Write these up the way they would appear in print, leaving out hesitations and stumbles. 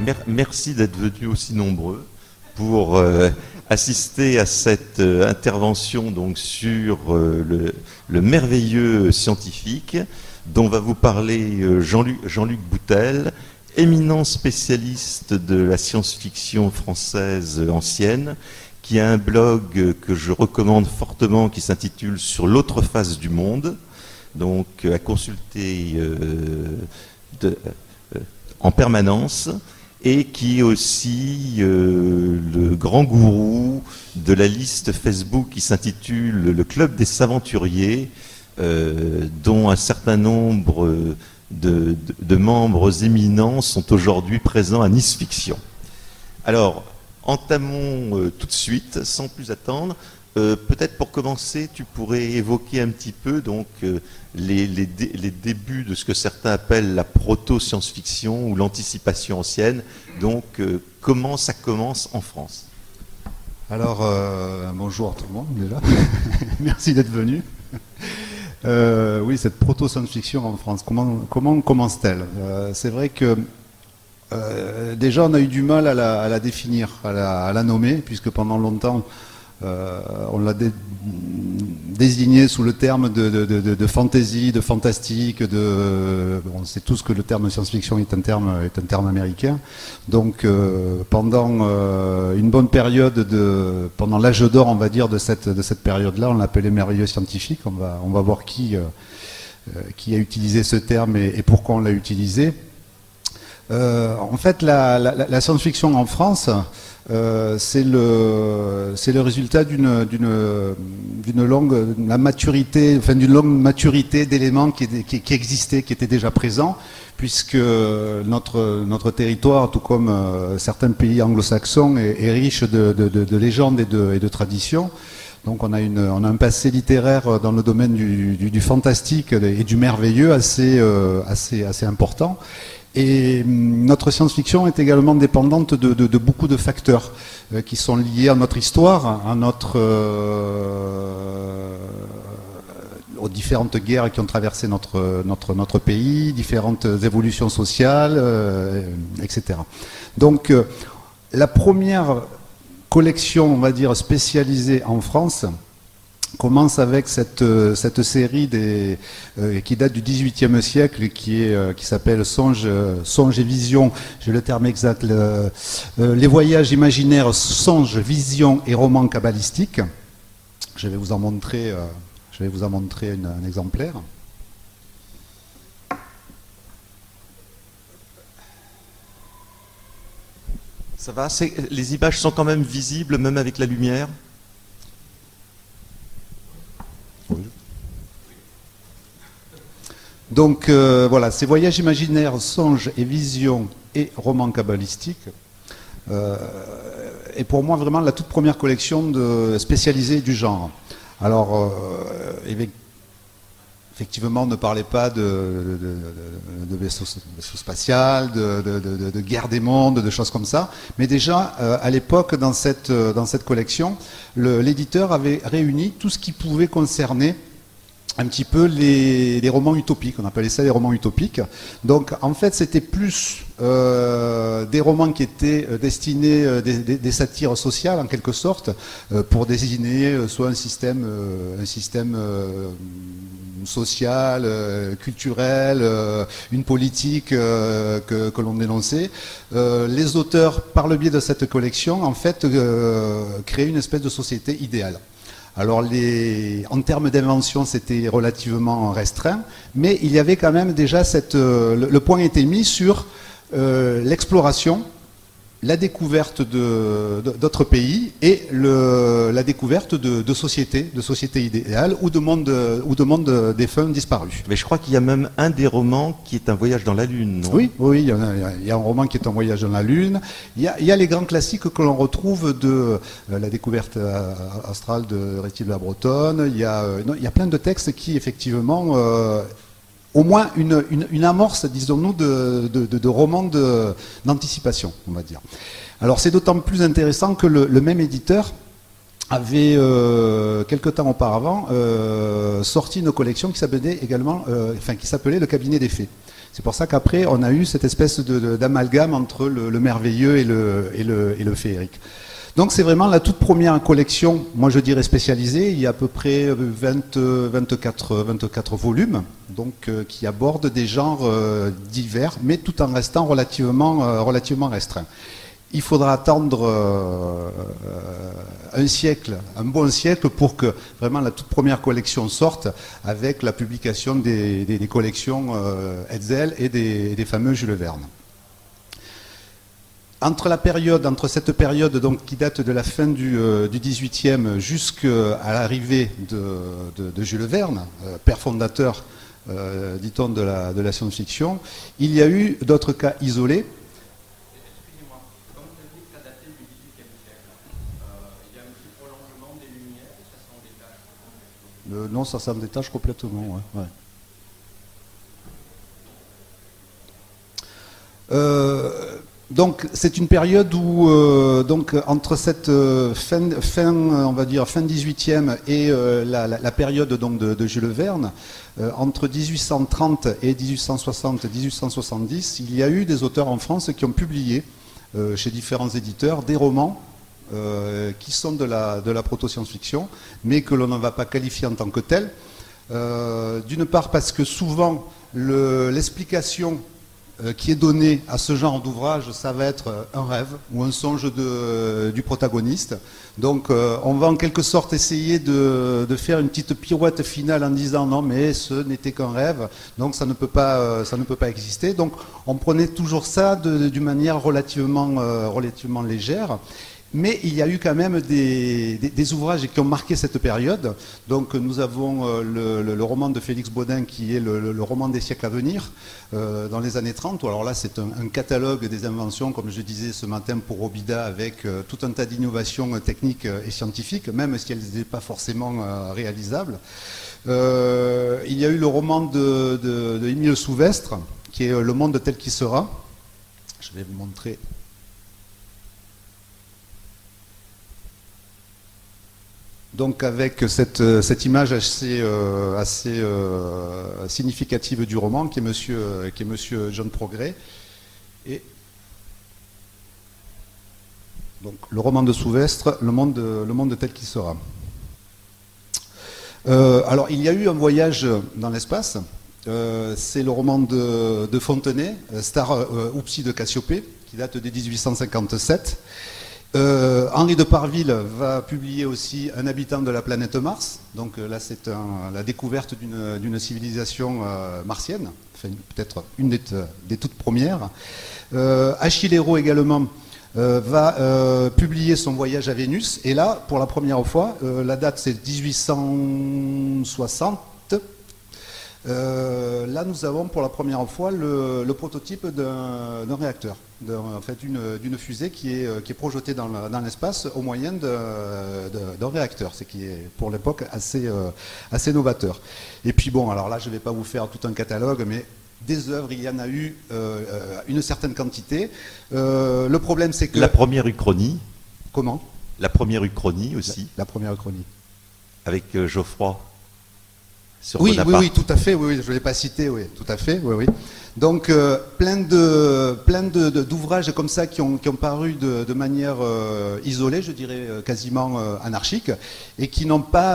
merci d'être venus aussi nombreux pour assister à cette intervention donc, sur le merveilleux scientifique dont va vous parler Jean-Luc Boutel, éminent spécialiste de la science-fiction française ancienne, qui a un blog que je recommande fortement qui s'intitule Sur l'autre face du monde, donc à consulter en permanence, et qui est aussi le grand gourou de la liste Facebook qui s'intitule Le Club des Aventuriers, dont un certain nombre de membres éminents sont aujourd'hui présents à Nice Fiction. Alors, entamons tout de suite, sans plus attendre. Peut-être pour commencer, tu pourrais évoquer un petit peu donc, les débuts de ce que certains appellent la proto-science-fiction ou l'anticipation ancienne. Donc, comment ça commence en France? Alors, bonjour à tout le monde déjà. Merci d'être venu. Oui, cette proto-science-fiction en France, comment commence-t-elle? C'est vrai que déjà on a eu du mal à la définir, à la nommer, puisque pendant longtemps on l'a désigné sous le terme de fantasy, de fantastique, on sait tous que le terme science-fiction est un terme américain. Donc pendant une bonne période, pendant l'âge d'or, on va dire, de cette période-là, on l'appelait merveilleux scientifique. On va voir qui a utilisé ce terme et pourquoi on l'a utilisé. En fait, la science-fiction en France, c'est le résultat d'une longue maturité d'éléments qui existaient, qui étaient déjà présents, puisque notre territoire, tout comme certains pays anglo-saxons, est riche de légendes et de traditions. Donc on a un passé littéraire dans le domaine du fantastique et du merveilleux assez important. Et notre science-fiction est également dépendante de beaucoup de facteurs qui sont liés à notre histoire, aux différentes guerres qui ont traversé notre pays, différentes évolutions sociales, etc. Donc la première collection, on va dire, spécialisée en France commence avec cette série qui date du XVIIIe siècle, qui s'appelle Songes et Visions. J'ai le terme exact. Les voyages imaginaires, songes, visions et romans kabbalistiques. Je vais vous en montrer un exemplaire. Ça va? Les images sont quand même visibles, même avec la lumière? Donc voilà, ces voyages imaginaires, songes et visions et romans kabbalistiques est pour moi vraiment la toute première collection spécialisée du genre. Alors effectivement, on ne parlait pas de vaisseau spatial, de guerre des mondes, de choses comme ça, mais déjà à l'époque, dans cette collection, l'éditeur avait réuni tout ce qui pouvait concerner un petit peu les romans utopiques, on appelait ça les romans utopiques. Donc en fait c'était plus des romans qui étaient destinés, des satires sociales en quelque sorte, pour désigner soit un système social, culturel, une politique que l'on dénonçait. Les auteurs, par le biais de cette collection, en fait créaient une espèce de société idéale. Alors en termes d'invention, c'était relativement restreint, mais il y avait quand même déjà le point était mis sur l'exploration, la découverte d'autres pays et la découverte de sociétés idéales ou de mondes défunts disparus. Mais je crois qu'il y a même un des romans qui est un voyage dans la Lune, non? Oui, il y a un roman qui est un voyage dans la Lune. Il y a les grands classiques que l'on retrouve de la découverte astrale de Récit de la Bretonne. Il y a plein de textes qui, effectivement, au moins une amorce, disons-nous, de romans d'anticipation, on va dire. Alors c'est d'autant plus intéressant que le même éditeur avait, quelque temps auparavant, sorti une collection qui s'appelait également, qui s'appelait Le Cabinet des Fées. C'est pour ça qu'après, on a eu cette espèce d'amalgame entre le merveilleux et le féerique. Donc c'est vraiment la toute première collection, moi je dirais spécialisée, il y a à peu près 24 volumes, donc qui abordent des genres divers, mais tout en restant relativement restreints. Il faudra attendre un siècle, un bon siècle, pour que vraiment la toute première collection sorte avec la publication des collections Hetzel et des fameux Jules Verne. Entre cette période donc, qui date de la fin du XVIIIe jusqu'à l'arrivée de Jules Verne, père fondateur, dit-on, de la science-fiction, il y a eu d'autres cas isolés. Excusez-moi, comme vous avez dit que ça datait du XVIIIe siècle, il y a un petit prolongement des Lumières, ça s'en détache complètement. Non, ça s'en détache complètement, ouais. Donc c'est une période où donc entre cette on va dire fin 18e et la période donc de Jules Verne, entre 1830 et 1860-1870, il y a eu des auteurs en France qui ont publié chez différents éditeurs des romans qui sont de la proto-science-fiction, mais que l'on ne va pas qualifier en tant que tels. D'une part parce que souvent l'explication qui est donné à ce genre d'ouvrage, ça va être un rêve ou un songe du protagoniste. Donc on va en quelque sorte essayer de faire une petite pirouette finale en disant non mais ce n'était qu'un rêve, donc ça ne peut pas exister. Donc on prenait toujours ça d'une manière relativement légère. Mais il y a eu quand même des ouvrages qui ont marqué cette période. Donc nous avons le roman de Félix Baudin qui est le roman des siècles à venir, dans les années 30. Alors là c'est un catalogue des inventions, comme je disais ce matin pour Robida, avec tout un tas d'innovations techniques et scientifiques, même si elles n'étaient pas forcément réalisables. Il y a eu le roman de Émile Souvestre, qui est Le monde tel qu'il sera. Je vais vous montrer. Donc avec cette image assez significative du roman, qui est Monsieur John Progrès. Et donc le roman de Souvestre, le monde tel qu'il sera. Alors il y a eu un voyage dans l'espace. C'est le roman de Fontenay, Star Oupsi de Cassiopée, qui date de 1857. Henri de Parville va publier aussi Un habitant de la planète Mars. Donc là, c'est la découverte d'une civilisation martienne, enfin, peut-être une des toutes premières. Achille Hérault également va publier son voyage à Vénus. Et là, pour la première fois, la date c'est 1860. Là, nous avons pour la première fois le prototype d'un réacteur, en fait, d'une fusée qui est projetée dans l'espace au moyen d'un réacteur, ce qui est pour l'époque assez novateur. Et puis bon, alors là, je ne vais pas vous faire tout un catalogue, mais des œuvres, il y en a eu une certaine quantité. Le problème, c'est que... La première uchronie. Comment? La première uchronie aussi. La première uchronie. Avec Geoffroy. Oui, tout à fait, oui, je ne l'ai pas cité, oui, tout à fait, oui. Donc, plein d'ouvrages comme ça qui ont paru de manière isolée, je dirais quasiment anarchique, et qui n'ont pas...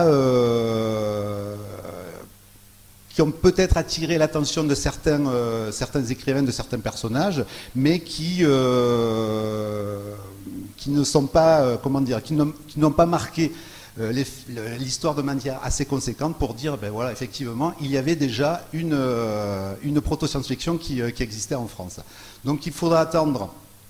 qui ont peut-être attiré l'attention de certains écrivains, de certains personnages, mais qui ne sont pas, comment dire, qui n'ont pas marqué l'histoire de manière assez conséquente pour dire, ben voilà, effectivement, il y avait déjà une proto-science-fiction qui existait en France. Donc il faudra attendre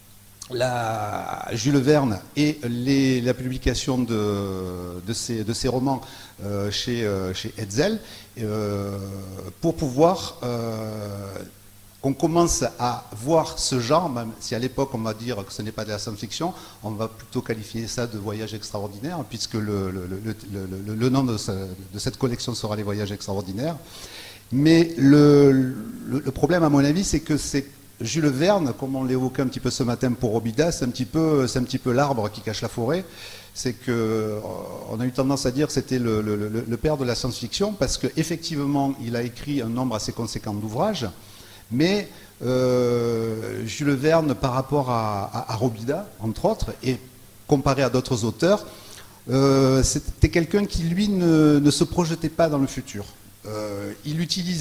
Jules Verne et la publication de ces romans chez Hetzel pour pouvoir qu'on commence à voir ce genre, même si à l'époque on va dire que ce n'est pas de la science-fiction, on va plutôt qualifier ça de voyage extraordinaire, puisque le nom de cette collection sera les voyages extraordinaires. Mais le problème, à mon avis, c'est que c'est Jules Verne, comme on l'évoquait un petit peu ce matin pour Robida, c'est un petit peu l'arbre qui cache la forêt. C'est qu'on a eu tendance à dire que c'était le père de la science-fiction, parce qu'effectivement, il a écrit un nombre assez conséquent d'ouvrages, Mais Jules Verne, par rapport à Robida, entre autres, et comparé à d'autres auteurs, c'était quelqu'un qui, lui, ne se projetait pas dans le futur. Il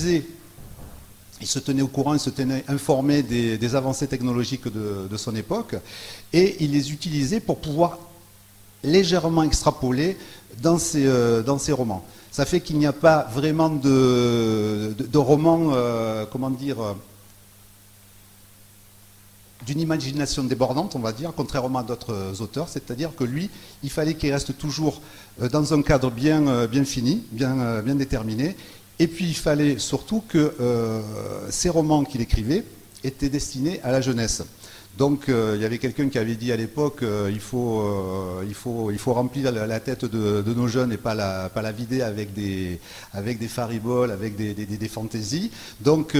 se tenait au courant, il se tenait informé des avancées technologiques de son époque, et il les utilisait pour pouvoir légèrement extrapoler dans ses romans. Ça fait qu'il n'y a pas vraiment de romans, comment dire, d'une imagination débordante, on va dire, contrairement à d'autres auteurs, c'est-à-dire que lui, il fallait qu'il reste toujours dans un cadre bien fini, bien déterminé, et puis il fallait surtout que ces romans qu'il écrivait étaient destinés à la jeunesse. Donc il y avait quelqu'un qui avait dit à l'époque il faut remplir la tête de nos jeunes et pas la vider avec des fariboles, avec des fantaisies. Donc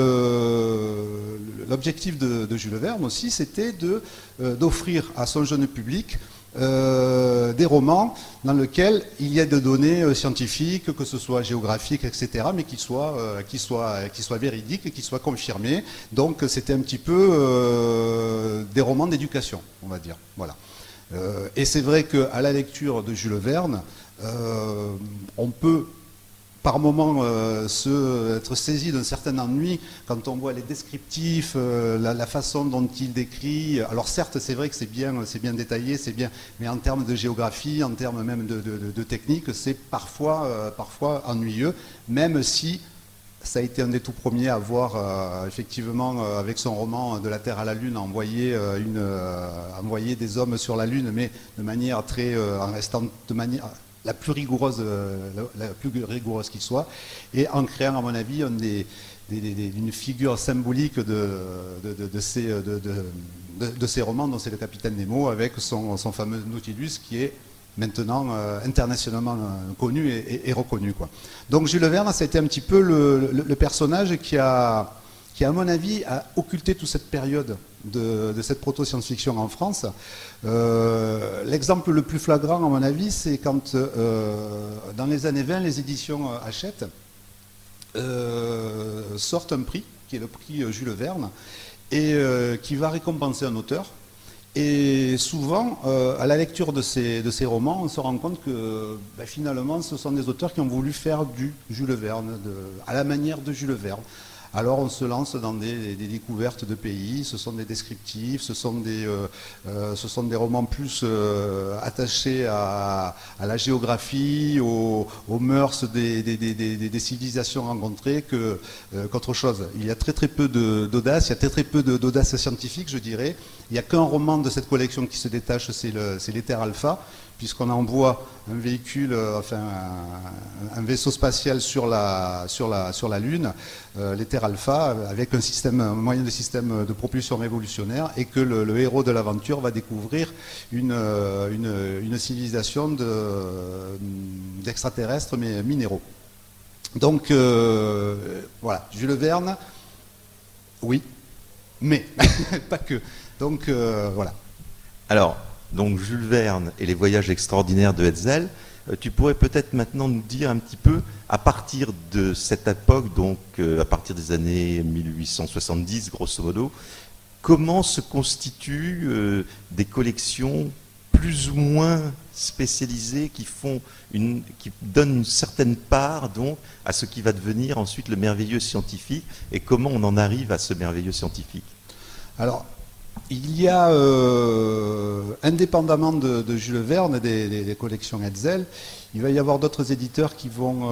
l'objectif de Jules Verne aussi, c'était d'offrir à son jeune public des romans dans lesquels il y a des données scientifiques, que ce soit géographiques, etc., mais qui soient véridiques et qui soient confirmées. Donc c'était un petit peu des romans d'éducation, on va dire. Voilà. Et c'est vrai qu'à la lecture de Jules Verne, on peut par moment être saisi d'un certain ennui quand on voit les descriptifs, la façon dont il décrit. Alors certes, c'est vrai que c'est bien détaillé, c'est bien, mais en termes de géographie, en termes même de technique, c'est parfois ennuyeux, même si ça a été un des tout premiers à voir effectivement avec son roman De la Terre à la Lune envoyer des hommes sur la Lune, mais de manière en restant de manière la plus rigoureuse qu'il soit, et en créant, à mon avis, une figure symbolique de ces romans, dont c'est le Capitaine Nemo, avec son fameux Nautilus, qui est maintenant internationalement connu et reconnu, quoi. Donc Jules Verne, ça a été un petit peu le personnage qui, à mon avis, a occulté toute cette période de cette proto-science-fiction en France. L'exemple le plus flagrant, à mon avis, c'est quand, dans les années 20, les éditions Hachette sortent un prix, qui est le prix Jules Verne, et qui va récompenser un auteur. Et souvent, à la lecture de ces romans, on se rend compte que finalement, ce sont des auteurs qui ont voulu faire du Jules Verne, à la manière de Jules Verne. Alors on se lance dans des découvertes de pays, ce sont des descriptifs, ce sont des romans plus attachés à la géographie, aux mœurs des civilisations rencontrées qu'autre chose. Il y a très peu d'audace, il y a très peu d'audace scientifique, je dirais. Il n'y a qu'un roman de cette collection qui se détache, c'est l'Ether Alpha, puisqu'on envoie un véhicule, un vaisseau spatial sur la Lune, l'Ether Alpha, avec un moyen de système de propulsion révolutionnaire, et que le héros de l'aventure va découvrir une civilisation d'extraterrestres, mais minéraux. Donc, voilà, Jules Verne, oui, mais pas que. Donc, voilà. Alors, donc Jules Verne et les voyages extraordinaires de Hetzel, tu pourrais peut-être maintenant nous dire un petit peu, à partir de cette époque, donc à partir des années 1870, grosso modo, comment se constituent des collections plus ou moins spécialisées qui donnent une certaine part donc à ce qui va devenir ensuite le merveilleux scientifique, et comment on en arrive à ce merveilleux scientifique? Alors, il y a, indépendamment de Jules Verne, des collections Hetzel, il va y avoir d'autres éditeurs qui vont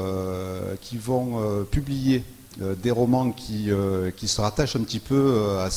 publier des romans qui se rattachent un petit peu à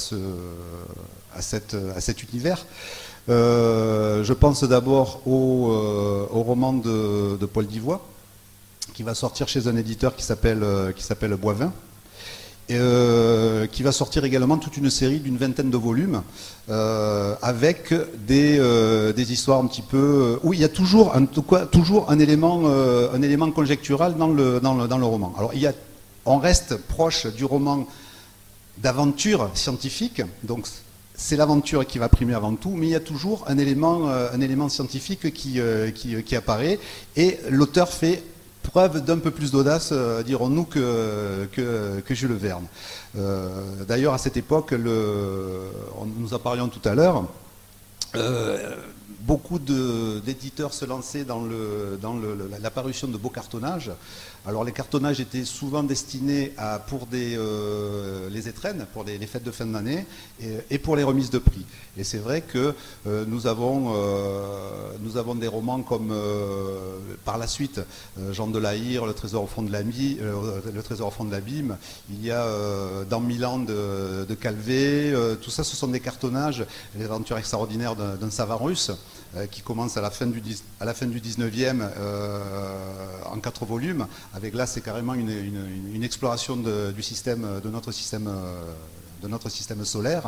cet univers. Je pense d'abord au roman de Paul Divoye, qui va sortir chez un éditeur qui s'appelle Boivin. Qui va sortir également toute une série d'une vingtaine de volumes avec des histoires un petit peu où il y a toujours un élément conjectural dans le roman. Alors on reste proche du roman d'aventure scientifique, donc c'est l'aventure qui va primer avant tout, mais il y a toujours un élément scientifique qui apparaît, et l'auteur fait preuve d'un peu plus d'audace, dirons-nous, que Jules Verne. D'ailleurs, à cette époque, nous en parlions tout à l'heure, beaucoup d'éditeurs se lançaient dans la parution de beaux cartonnages. Alors les cartonnages étaient souvent destinés pour les étrennes, pour les fêtes de fin d'année et pour les remises de prix. Et c'est vrai que nous avons des romans comme par la suite Jean de la Hire, Le Trésor au fond de l'abîme. Il y a Dans 1000 ans de Calvé. Tout ça, ce sont des cartonnages, les aventures extraordinaires d'un savant russe qui commence à la fin du 19e en 4 volumes. Avec là, c'est carrément une exploration de notre système solaire.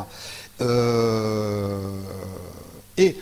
Et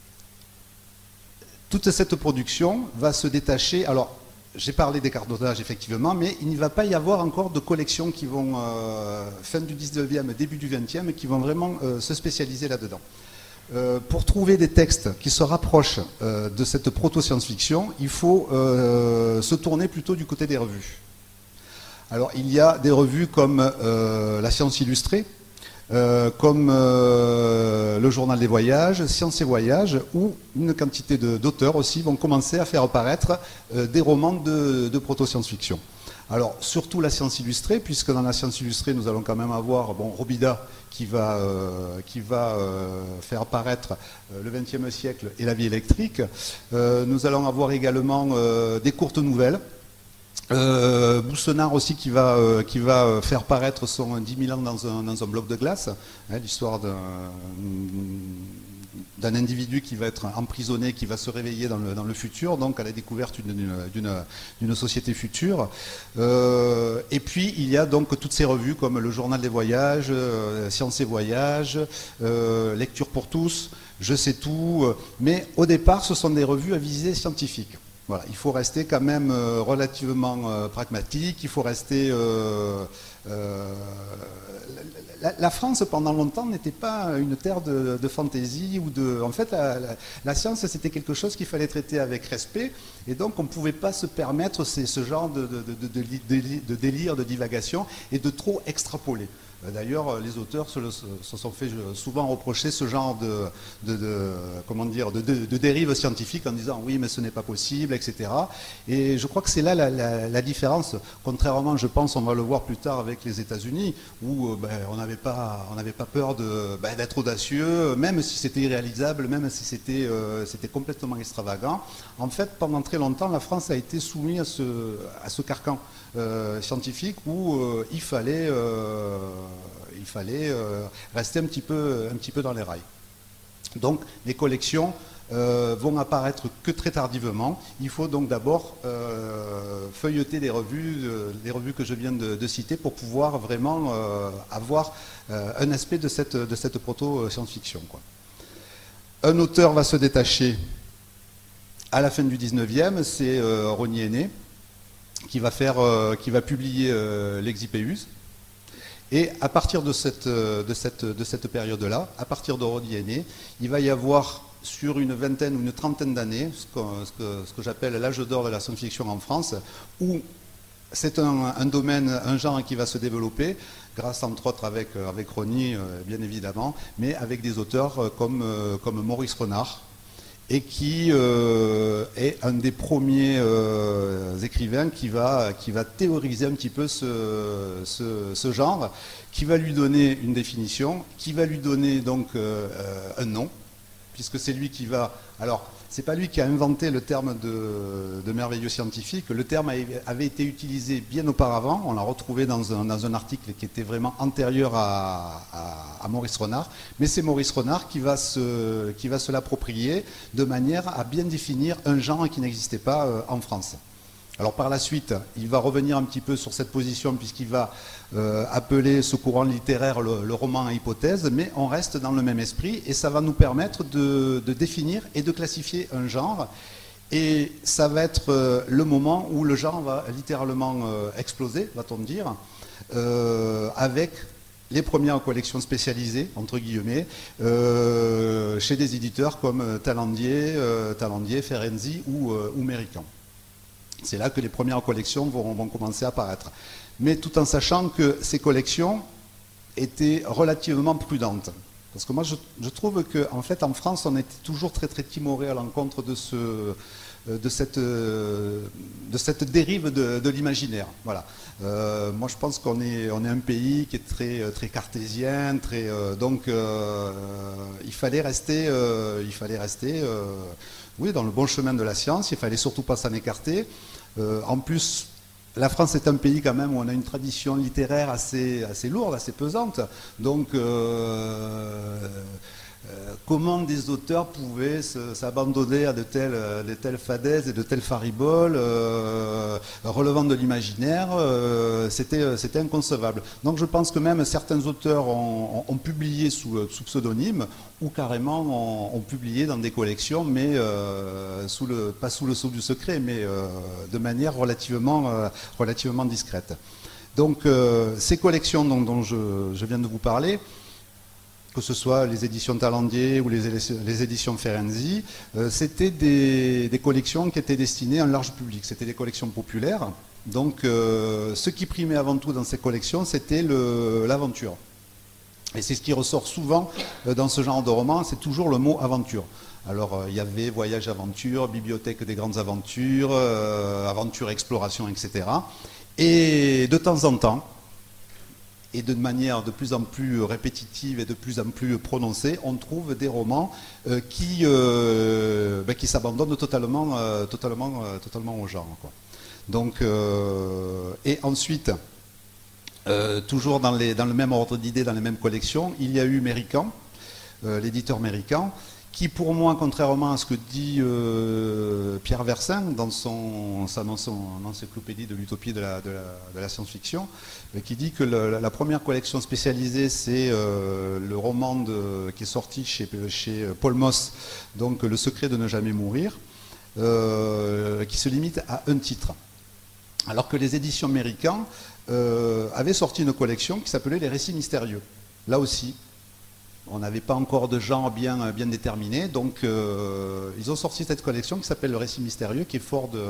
toute cette production va se détacher. Alors, j'ai parlé des cartonnages, effectivement, mais il n'y va pas y avoir encore de collections qui vont, fin du 19e, début du 20e, qui vont vraiment se spécialiser là-dedans. Pour trouver des textes qui se rapprochent de cette proto-science-fiction, il faut se tourner plutôt du côté des revues. Alors, il y a des revues comme La Science Illustrée, comme le Journal des Voyages, Science et Voyages, où une quantité d'auteurs aussi vont commencer à faire apparaître des romans de proto-science-fiction. Alors, surtout La Science Illustrée, puisque dans La Science Illustrée, nous allons quand même avoir Robida qui va faire apparaître le XXe siècle et la vie électrique. Nous allons avoir également des courtes nouvelles. Boussenard aussi qui va faire paraître son 10 000 ans dans un bloc de glace, hein, l'histoire d'un individu qui va être emprisonné, qui va se réveiller dans le futur, donc à la découverte d'une société future. Et puis il y a donc toutes ces revues comme le Journal des Voyages, Science et Voyages, Lecture pour tous, Je sais tout, mais au départ ce sont des revues à visée scientifique. Voilà, il faut rester quand même relativement pragmatique, il faut rester... La France, pendant longtemps, n'était pas une terre de fantaisie ou de... En fait, la science, c'était quelque chose qu'il fallait traiter avec respect, et donc on ne pouvait pas se permettre ce genre de délire, de divagation, et de trop extrapoler. D'ailleurs, les auteurs se sont fait souvent reprocher ce genre de dérive scientifique en disant oui, mais ce n'est pas possible, etc. Et je crois que c'est là la différence. Contrairement, je pense, on va le voir plus tard avec les États-Unis, où on n'avait pas peur d'être audacieux, même si c'était irréalisable, même si c'était complètement extravagant. En fait, pendant très longtemps, la France a été soumise à ce carcan scientifique où il fallait rester un petit peu dans les rails. Donc les collections vont apparaître que très tardivement. Il faut donc d'abord feuilleter les revues que je viens de citer pour pouvoir vraiment avoir un aspect de cette proto-science-fiction. Un auteur va se détacher à la fin du 19e, c'est Rosny Aîné, qui va publier l'Exipéus. Et à partir de cette période-là, à partir de Rosny Aîné, il va y avoir sur une vingtaine ou une trentaine d'années, ce que j'appelle l'âge d'or de la science-fiction en France, où c'est un domaine, un genre qui va se développer, grâce entre autres avec Rosny, bien évidemment, mais avec des auteurs comme Maurice Renard, et qui est un des premiers écrivains qui va théoriser un petit peu ce genre, qui va lui donner une définition, qui va lui donner donc un nom, puisque c'est lui qui va... Alors, c'est pas lui qui a inventé le terme de merveilleux scientifique, le terme avait été utilisé bien auparavant, on l'a retrouvé dans un article qui était vraiment antérieur à Maurice Renard, mais c'est Maurice Renard qui va se l'approprier de manière à bien définir un genre qui n'existait pas en France. Alors par la suite, il va revenir un petit peu sur cette position puisqu'il va appeler ce courant littéraire le roman à hypothèse, mais on reste dans le même esprit et ça va nous permettre de définir et de classifier un genre. Et ça va être le moment où le genre va littéralement exploser, va-t-on dire, avec les premières collections spécialisées, entre guillemets, chez des éditeurs comme Talandier, Ferenczi ou Mérican. C'est là que les premières collections vont commencer à apparaître. Mais tout en sachant que ces collections étaient relativement prudentes. Parce que moi, je trouve qu'en fait, en France, on était toujours très très timoré à l'encontre de cette dérive de l'imaginaire. Voilà. Moi, je pense qu'on est un pays qui est très très cartésien, donc il fallait rester, oui, dans le bon chemin de la science. Il fallait surtout pas s'en écarter. En plus, la France est un pays quand même où on a une tradition littéraire assez lourde, assez pesante. Donc, comment des auteurs pouvaient s'abandonner à de telles fadaises et de telles fariboles relevant de l'imaginaire, c'était inconcevable. Donc je pense que même certains auteurs ont publié sous pseudonyme ou carrément ont publié dans des collections, mais pas sous le sceau du secret, mais de manière relativement discrète. Donc ces collections dont je viens de vous parler, que ce soit les éditions Talandier ou les éditions Ferenczi, c'était des collections qui étaient destinées à un large public. C'était des collections populaires. Donc, ce qui primait avant tout dans ces collections, c'était l'aventure. Et c'est ce qui ressort souvent dans ce genre de roman, c'est toujours le mot aventure. Alors, il y avait voyage aventure, bibliothèque des grandes aventures, aventure exploration, etc. Et de temps en temps, et de manière de plus en plus répétitive et de plus en plus prononcée, on trouve des romans qui s'abandonnent totalement au genre, quoi. Donc, et ensuite, toujours dans le même ordre d'idées, dans les mêmes collections, il y a eu Mérican, l'éditeur Mérican, qui pour moi, contrairement à ce que dit Pierre Versin dans son encyclopédie de l'utopie de la science-fiction, qui dit que la première collection spécialisée, c'est le roman qui est sorti chez Paul Moss, donc Le secret de ne jamais mourir, qui se limite à un titre. Alors que les éditions Mérican avaient sorti une collection qui s'appelait Les récits mystérieux. Là aussi, on n'avait pas encore de genre bien déterminé, donc ils ont sorti cette collection qui s'appelle Le Récit Mystérieux, qui est fort de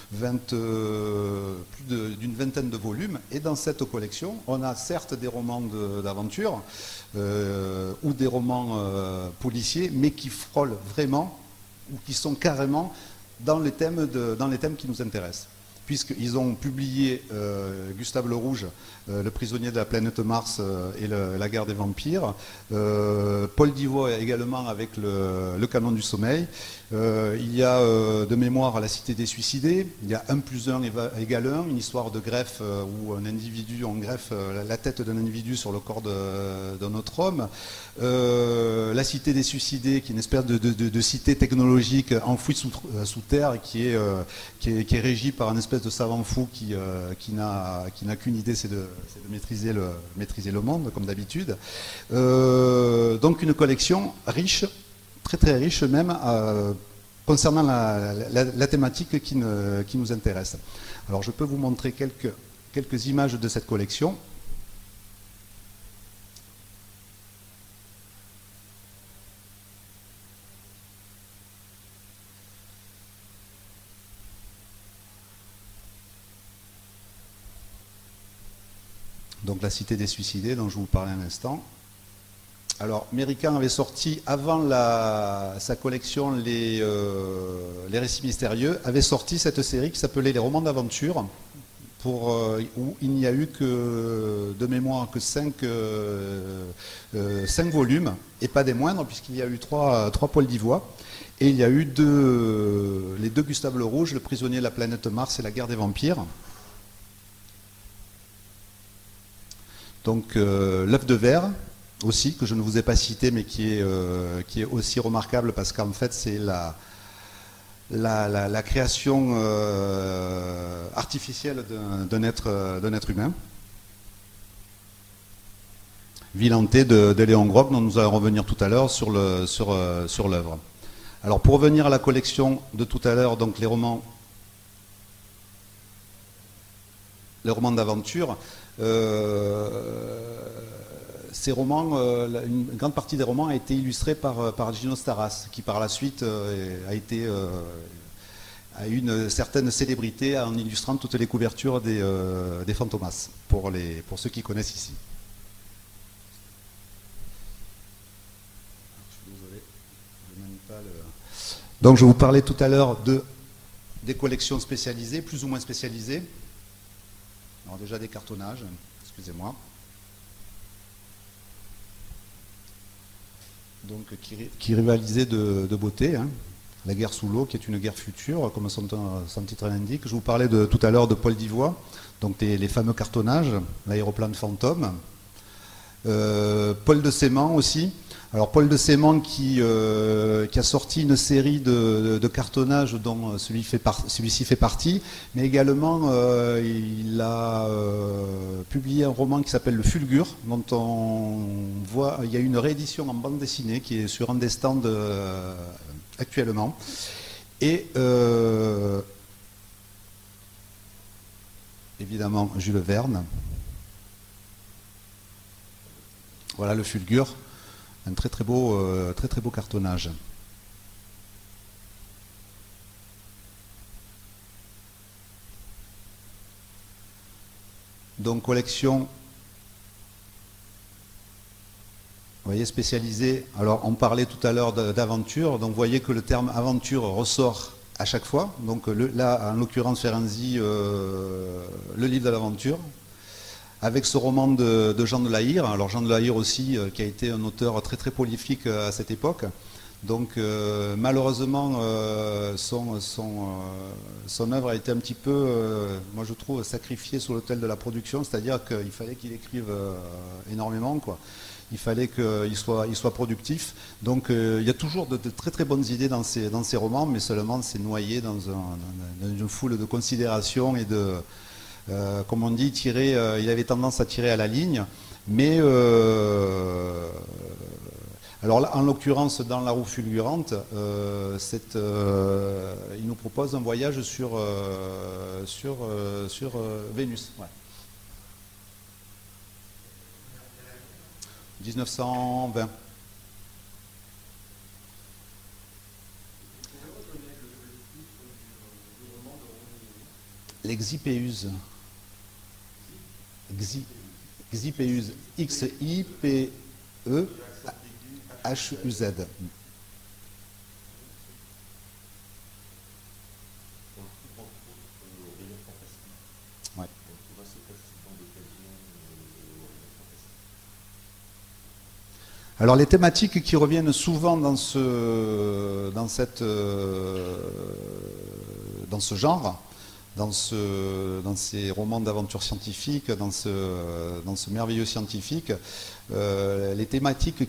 plus d'une vingtaine de volumes. Et dans cette collection, on a certes des romans d'aventure ou des romans policiers, mais qui frôlent vraiment, ou qui sont carrément dans les thèmes qui nous intéressent. Puisqu'ils ont publié Gustave Le Rouge, Le prisonnier de la planète Mars et La guerre des vampires. Paul Divot également avec le canon du sommeil. Il y a de mémoire La cité des suicidés. Il y a 1+1 égale 1, une histoire de greffe où un individu, on greffe la tête d'un individu sur le corps d'un autre homme. La cité des suicidés, qui est une espèce de cité technologique enfouie sous terre, qui est régie par un espèce de savant fou qui n'a qu'une idée, c'est de maîtriser le monde, comme d'habitude. Donc une collection riche, très très riche même, concernant la thématique qui nous intéresse. Alors je peux vous montrer quelques images de cette collection. Donc La cité des suicidés dont je vous parlais un instant. Alors Mérican avait sorti avant sa collection les récits mystérieux, avait sorti cette série qui s'appelait Les romans d'aventure, où il n'y a eu que de mémoire que 5 volumes, et pas des moindres, puisqu'il y a eu 3 Paul Divot, et il y a eu les 2 Gustave Le Rouge, Le prisonnier de la planète Mars et La guerre des vampires. Donc L'œuf de verre aussi, que je ne vous ai pas cité, mais qui est aussi remarquable parce qu'en fait c'est la création artificielle d'un être humain. Vilanté de Léon Groc, dont nous allons revenir tout à l'heure sur l'œuvre. Alors pour revenir à la collection de tout à l'heure, donc les romans d'aventure, ces romans, une grande partie des romans a été illustrée par Gino Staras, qui par la suite a à une certaine célébrité en illustrant toutes les couvertures des Fantomas, pour ceux qui connaissent ici. Je suis désolé, je manie pas le... Donc je vous parlais tout à l'heure des collections spécialisées, plus ou moins spécialisées. Alors déjà des cartonnages, excusez-moi. Donc qui rivalisaient de beauté, hein. La guerre sous l'eau, qui est une guerre future, comme son titre l'indique. Je vous parlais tout à l'heure de Paul Divois, donc les fameux cartonnages, l'aéroplane fantôme. Paul de Sément aussi. Alors Paul de Sément qui a sorti une série de cartonnages dont celui-ci fait partie, mais également il a publié un roman qui s'appelle Le Fulgure, dont on voit, il y a une réédition en bande dessinée qui est sur un des stands actuellement. Et évidemment Jules Verne. Voilà Le Fulgure. Un très très beau cartonnage. Donc collection, vous voyez, spécialisée. Alors on parlait tout à l'heure d'aventure, donc vous voyez que le terme aventure ressort à chaque fois. Donc là, en l'occurrence Ferenczi, le livre de l'aventure, avec ce roman de Jean de La Hire. Alors Jean de La Hire aussi, qui a été un auteur très très prolifique à cette époque. Donc malheureusement, son œuvre a été un petit peu, moi je trouve, sacrifiée sur l'autel de la production, c'est-à-dire qu'il fallait qu'il écrive énormément, quoi. Il fallait qu'il soit productif. Donc il y a toujours de très très bonnes idées dans ces romans, mais seulement c'est noyé dans une foule de considérations et de... comme on dit, il avait tendance à tirer à la ligne, mais alors là, en l'occurrence, dans La Roue fulgurante, il nous propose un voyage sur Vénus. Ouais. 1920. L'Xipéuse. Xipéuse. X-I-P-E-H-U-Z. Ouais. Alors les thématiques qui reviennent souvent dans ce genre, dans ces romans d'aventure scientifique, dans ce merveilleux scientifique, les thématiques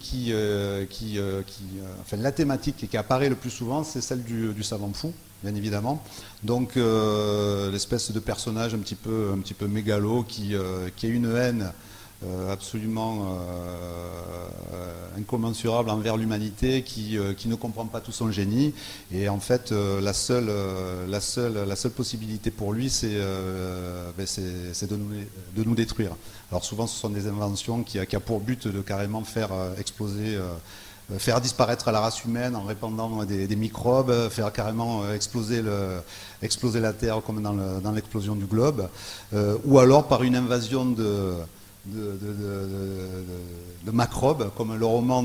enfin la thématique qui apparaît le plus souvent, c'est celle du savant fou, bien évidemment. Donc l'espèce de personnage un petit peu mégalo qui a une haine absolument incommensurable envers l'humanité, qui ne comprend pas tout son génie, et en fait la seule possibilité pour lui, c'est de nous détruire. Alors souvent ce sont des inventions qui a pour but de carrément faire exploser, faire disparaître la race humaine en répandant des microbes, faire carrément exploser la Terre comme dans l'explosion du globe, ou alors par une invasion de macrobes, comme le roman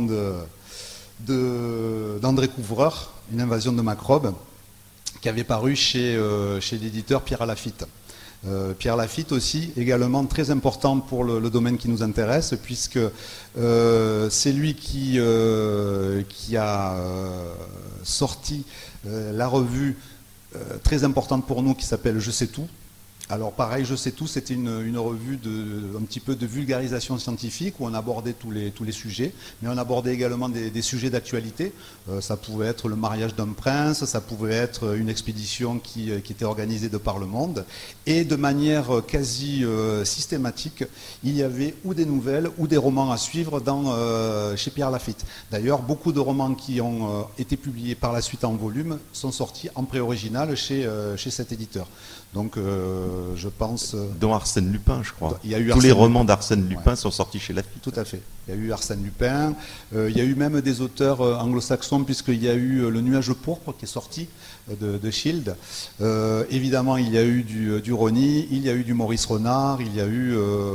d'André Couvreur, Une invasion de macrobes, qui avait paru chez l'éditeur Pierre Lafitte. Pierre Lafitte aussi, également très important pour le domaine qui nous intéresse, puisque c'est lui qui a sorti la revue très importante pour nous qui s'appelle Je sais tout. Alors pareil, Je sais tout, c'était une revue un petit peu de vulgarisation scientifique où on abordait tous les sujets, mais on abordait également des sujets d'actualité. Ça pouvait être le mariage d'un prince, ça pouvait être une expédition qui était organisée de par le monde, et de manière quasi systématique, il y avait ou des nouvelles ou des romans à suivre chez Pierre Lafitte. D'ailleurs, beaucoup de romans qui ont été publiés par la suite en volume sont sortis en pré-original chez cet éditeur. Donc je pense... Dont Arsène Lupin, je crois. Il y a eu Tous les Arsène romans Lupin. d'Arsène Lupin sont sortis chez Lafite. Tout à fait. Il y a eu Arsène Lupin, il y a eu même des auteurs anglo-saxons, puisqu'il y a eu Le Nuage pourpre qui est sorti de Shield. Évidemment, il y a eu du Rosny, il y a eu du Maurice Renard, il y a eu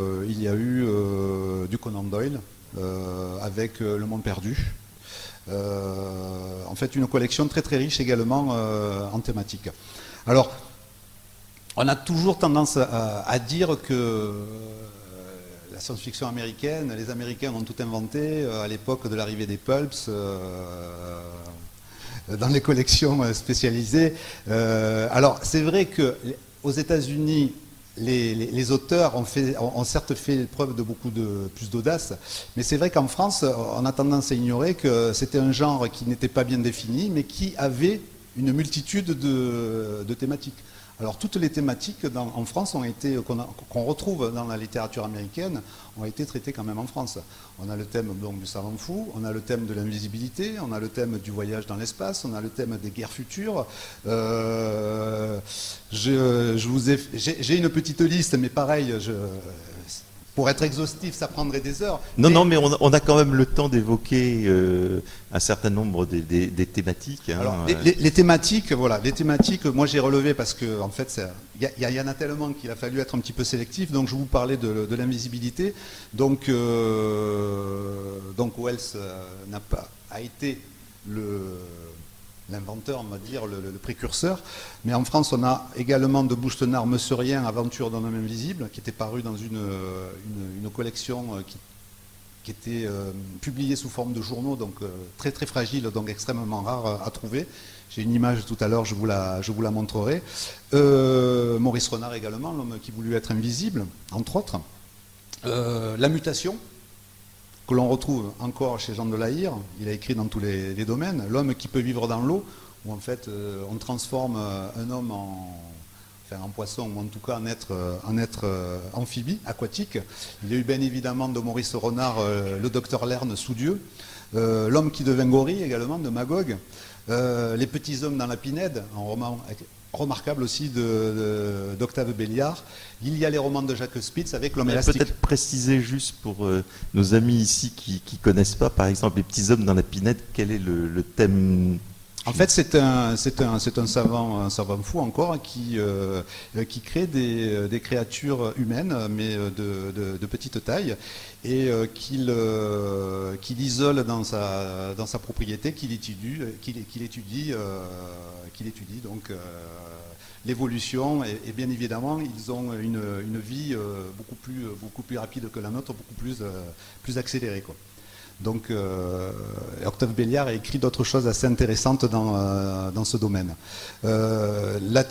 du Conan Doyle, avec Le Monde perdu. En fait, une collection très très riche également en thématique. Alors, on a toujours tendance à dire que la science-fiction américaine, les Américains ont tout inventé à l'époque de l'arrivée des pulps dans les collections spécialisées. Alors, c'est vrai qu'aux États-Unis, les auteurs ont certes fait preuve de beaucoup plus d'audace, mais c'est vrai qu'en France, on a tendance à ignorer que c'était un genre qui n'était pas bien défini, mais qui avait une multitude de thématiques. Alors toutes les thématiques en France qu'on retrouve dans la littérature américaine ont été traitées quand même en France. On a le thème donc, du savant fou, on a le thème de l'invisibilité, on a le thème du voyage dans l'espace, on a le thème des guerres futures. J'ai une petite liste, mais pareil, pour être exhaustif, ça prendrait des heures. Non, mais on a quand même le temps d'évoquer un certain nombre des thématiques. Hein. Alors, les thématiques, voilà, les thématiques, moi j'ai relevé parce que en fait, il y en a tellement qu'il a fallu être un petit peu sélectif. Donc je vous parlais de l'invisibilité. Donc Wells a été l'inventeur, on va dire, le précurseur. Mais en France, on a également de Boustenard, Messerien, Aventure d'un homme invisible, qui était paru dans une collection qui était publiée sous forme de journaux, donc très très fragile, donc extrêmement rare à trouver. J'ai une image tout à l'heure, je vous la montrerai. Maurice Renard également, L'homme qui voulut être invisible, entre autres. La mutation, que l'on retrouve encore chez Jean de La Hire, il a écrit dans tous les domaines, L'homme qui peut vivre dans l'eau, où en fait on transforme un homme en poisson, ou en tout cas en être amphibie, aquatique. Il y a eu bien évidemment de Maurice Renard Le docteur Lerne sous Dieu, L'homme qui devint gorille également de Magog, Les petits hommes dans la Pinède, un roman remarquable aussi d'Octave Béliard. Il y a les romans de Jacques Spitz avec L'homme élastique. Peut-être préciser juste pour nos amis ici qui ne connaissent pas, par exemple, Les petits hommes dans la Pinède, quel est le thème? En fait, c'est un savant fou encore qui crée des créatures humaines, mais de petite taille, et qu'il isole dans sa propriété, qu'il étudie donc l'évolution, et bien évidemment, ils ont une vie beaucoup plus rapide que la nôtre, beaucoup plus accélérée, quoi. Donc, Octave Béliard a écrit d'autres choses assez intéressantes dans ce domaine. La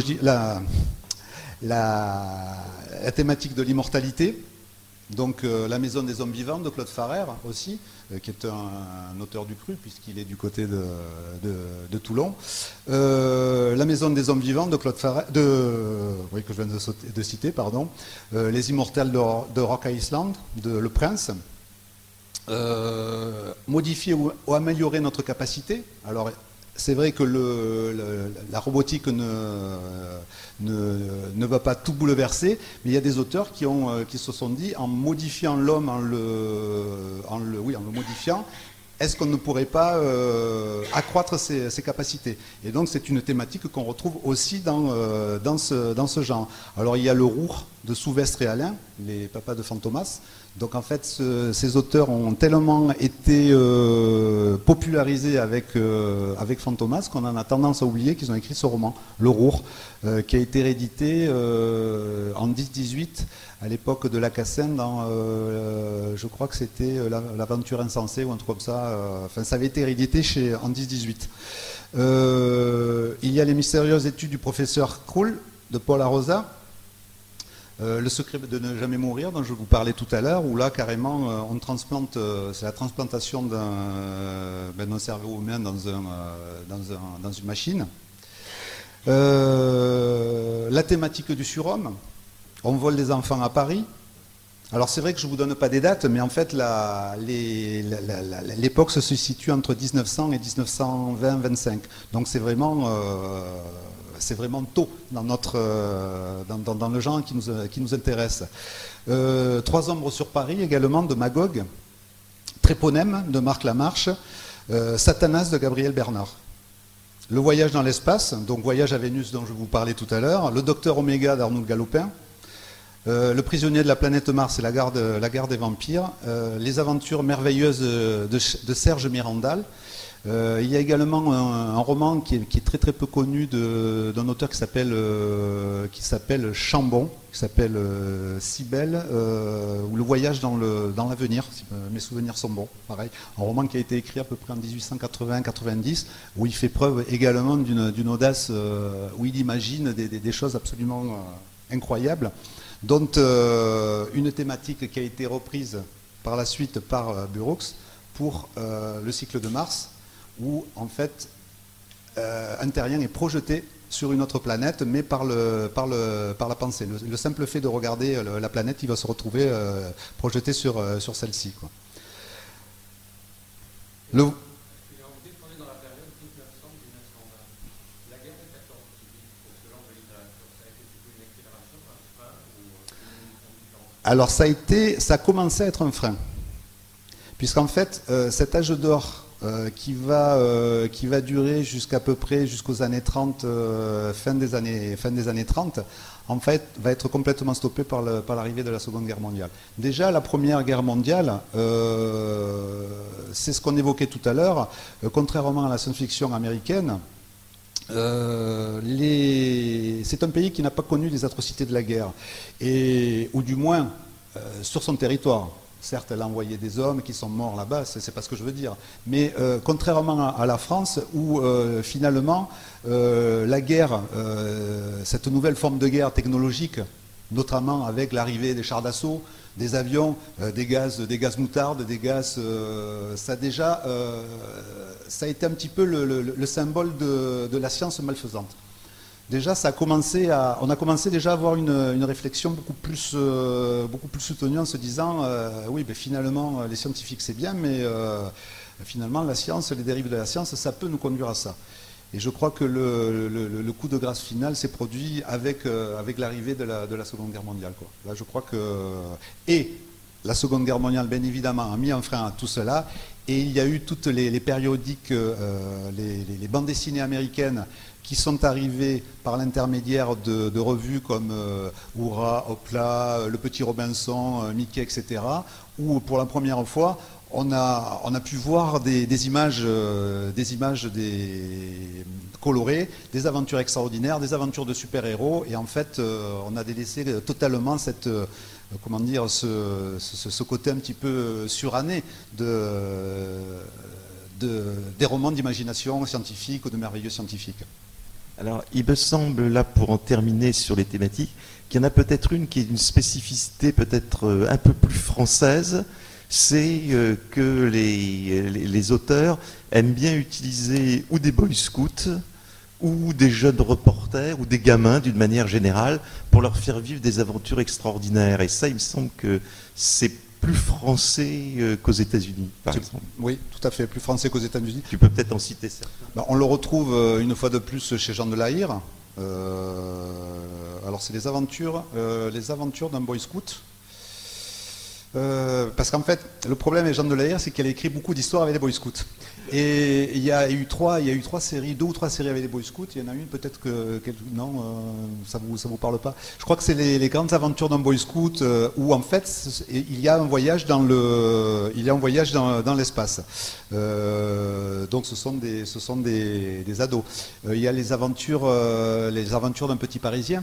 thématique de l'immortalité, donc La maison des hommes vivants de Claude Farrère aussi, qui est un auteur du cru puisqu'il est du côté de Toulon. La maison des hommes vivants de Claude Farrère, oui, que je viens de citer, pardon. Les immortels de Rock Island de Le Prince. Modifier ou améliorer notre capacité. Alors, c'est vrai que la robotique ne va pas tout bouleverser, mais il y a des auteurs qui se sont dit, en modifiant l'homme, en le modifiant, est-ce qu'on ne pourrait pas accroître ses capacités? Et donc c'est une thématique qu'on retrouve aussi dans ce genre. Alors il y a le Roure de Souvestre et Alain, les papas de Fantomas. Donc en fait ces auteurs ont tellement été popularisés avec Fantomas qu'on en a tendance à oublier qu'ils ont écrit ce roman, le Roure, qui a été réédité en 10-18 à l'époque de Lacassin dans, je crois que c'était l'Aventure insensée ou un truc comme ça. Enfin, ça avait été réédité en 10-18. Il y a les mystérieuses études du professeur Krull de Paul Arosa. Le secret de ne jamais mourir, dont je vous parlais tout à l'heure, où là carrément on transplante, c'est la transplantation d'un cerveau humain dans une machine. La thématique du surhomme. On vole des enfants à Paris. Alors c'est vrai que je ne vous donne pas des dates, mais en fait l'époque se situe entre 1900 et 1920-25. Donc c'est vraiment c'est vraiment tôt dans, dans le genre qui nous intéresse. Trois ombres sur Paris également de Magog, Tréponème de Marc Lamarche, Satanas de Gabriel Bernard. Le voyage dans l'espace, donc Voyage à Vénus dont je vous parlais tout à l'heure, Le Docteur Oméga d'Arnould Galopin, Le prisonnier de la planète Mars et la guerre des vampires, Les aventures merveilleuses de Serge Mirandal. Il y a également un roman qui est très très peu connu d'un auteur qui s'appelle Chambon, qui s'appelle Cybèle, ou Le voyage dans l'avenir, si mes souvenirs sont bons, pareil. Un roman qui a été écrit à peu près en 1880-90, où il fait preuve également d'une audace, où il imagine des choses absolument incroyables, dont une thématique qui a été reprise par la suite par Burroughs pour le cycle de Mars, où en fait un terrien est projeté sur une autre planète, mais par la pensée. Le simple fait de regarder la planète, il va se retrouver projeté sur celle-ci. Vous dites qu'on est dans la période 1900-1920. La guerre des 14 civils, pour ce genre de littérature, ça a été plutôt une accélération, un frein ou une différence? Alors ça a commencé à être un frein, puisqu'en fait cet âge d'or qui va durer jusqu'à peu près jusqu'aux années 30, fin des années 30, en fait, va être complètement stoppé par l'arrivée de la Seconde Guerre mondiale. Déjà, la Première Guerre mondiale, c'est ce qu'on évoquait tout à l'heure, contrairement à la science-fiction américaine, c'est un pays qui n'a pas connu les atrocités de la guerre, ou du moins sur son territoire. Certes, elle a envoyé des hommes qui sont morts là-bas, c'est pas ce que je veux dire. Mais contrairement à la France, où finalement la guerre, cette nouvelle forme de guerre technologique, notamment avec l'arrivée des chars d'assaut, des avions, des gaz moutardes, des gaz, ça a été un petit peu le symbole de la science malfaisante. Déjà, on a commencé déjà à avoir une réflexion beaucoup plus soutenue en se disant oui, ben finalement, les scientifiques c'est bien, mais finalement, la science, les dérives de la science, ça peut nous conduire à ça. Et je crois que le coup de grâce final s'est produit avec l'arrivée de la Seconde Guerre mondiale, quoi. Là, je crois que... Et la Seconde Guerre mondiale, bien évidemment, a mis un frein à tout cela. Et il y a eu toutes les périodiques, les bandes dessinées américaines qui sont arrivées par l'intermédiaire de revues comme Hurrah, Hopla, Le Petit Robinson, Mickey, etc., où pour la première fois, on a pu voir des images colorées, des aventures extraordinaires, des aventures de super-héros, et en fait, on a délaissé totalement cette... comment dire, ce côté un petit peu suranné des romans d'imagination scientifique ou de merveilleux scientifiques. Alors, il me semble, là, pour en terminer sur les thématiques, qu'il y en a peut-être une qui est une spécificité peut-être un peu plus française, c'est que les auteurs aiment bien utiliser ou des boy scouts, ou des jeunes reporters, ou des gamins d'une manière générale, pour leur faire vivre des aventures extraordinaires. Et ça, il me semble que c'est plus français qu'aux États-Unis, par exemple. Oui, tout à fait, plus français qu'aux États-Unis. Tu peux peut-être en citer certains. Ben, on le retrouve une fois de plus chez Jean de la Hire. Alors c'est les aventures d'un boy scout. Parce qu'en fait, le problème avec Jean de la Hire, c'est qu'elle a écrit beaucoup d'histoires avec les boy scouts. Et il y a eu trois séries, 2 ou 3 séries avec les boy scouts. Il y en a une peut-être non, ça vous parle pas. Je crois que c'est les grandes aventures d'un boy scout où en fait il y a un voyage dans l'espace. Donc ce sont des ados. Il y a les aventures d'un petit Parisien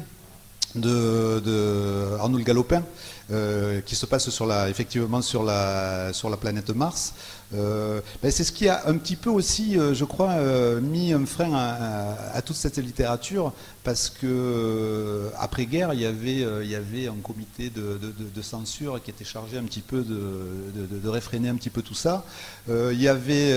de Arnould Galopin, qui se passe effectivement sur la planète Mars. C'est ce qui a un petit peu aussi, je crois, mis un frein à toute cette littérature, parce que après guerre, il y avait un comité de censure qui était chargé un petit peu de réfréner un petit peu tout ça. Il y avait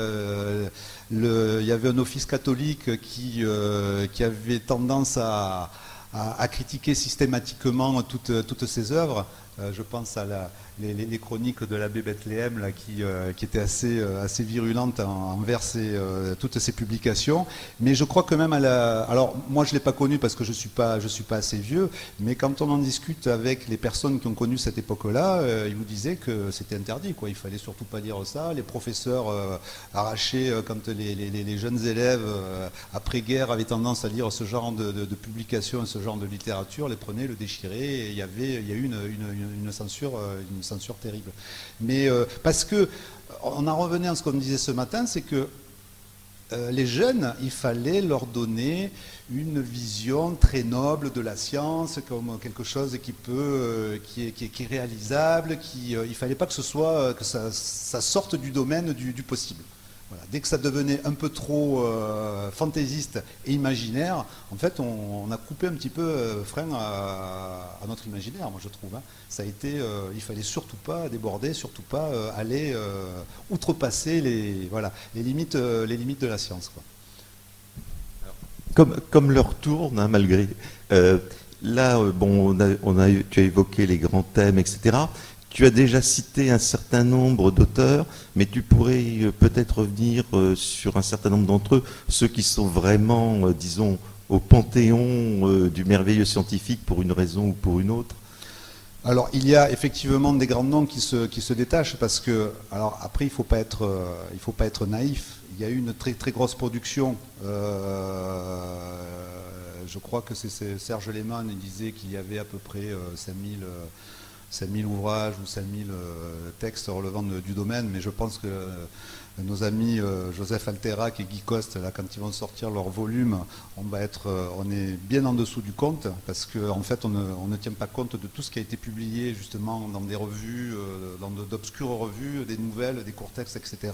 un office catholique qui avait tendance à critiquer systématiquement toutes ces œuvres. Je pense à les chroniques de l'abbé Bethléem là, qui étaient assez virulentes envers toutes ces publications. Mais je crois que même alors moi je ne l'ai pas connu parce que je suis pas assez vieux, mais quand on en discute avec les personnes qui ont connu cette époque-là, ils vous disaient que c'était interdit, quoi. Il fallait surtout pas dire ça. Les professeurs arrachés quand les jeunes élèves après-guerre avaient tendance à lire ce genre de publications, ce genre de littérature, les prenaient, le déchiraient, et il y a eu une censure terrible. Mais parce que on en revenait à ce qu'on disait ce matin, c'est que les jeunes, il fallait leur donner une vision très noble de la science, comme quelque chose qui est réalisable, il ne fallait pas que ça sorte du domaine du possible. Voilà. Dès que ça devenait un peu trop fantaisiste et imaginaire, en fait, on a coupé un petit peu frein à notre imaginaire, moi je trouve. Hein. Ça a été, il fallait surtout pas déborder, surtout pas aller outrepasser les limites de la science, quoi. Comme l'heure tourne, hein, malgré. Là, bon, tu as évoqué les grands thèmes, etc. Tu as déjà cité un certain nombre d'auteurs, mais tu pourrais peut-être revenir sur un certain nombre d'entre eux, ceux qui sont vraiment, disons, au panthéon du merveilleux scientifique pour une raison ou pour une autre. Alors, il y a effectivement des grands noms qui se détachent parce que, alors après, il faut pas être naïf. Il y a eu une très très grosse production. Je crois que c'est Serge Lehmann qui disait qu'il y avait à peu près 5000 ouvrages ou 5000 textes relevant du domaine, mais je pense que nos amis Joseph Alterac et Guy Coste, là, quand ils vont sortir leur volume, on est bien en dessous du compte, parce qu'en fait, on ne tient pas compte de tout ce qui a été publié justement dans des revues, dans d'obscures revues, des nouvelles, des courts textes, etc.